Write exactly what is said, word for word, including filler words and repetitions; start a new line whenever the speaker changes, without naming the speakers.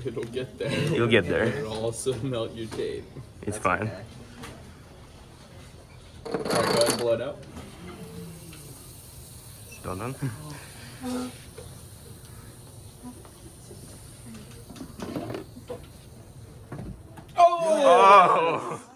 It'll get there.
You'll get there.
It'll also melt your tape.
It's
That's
fine.
okay.
All right, go ahead and blow it out.
Dondon.
Oh!
Oh!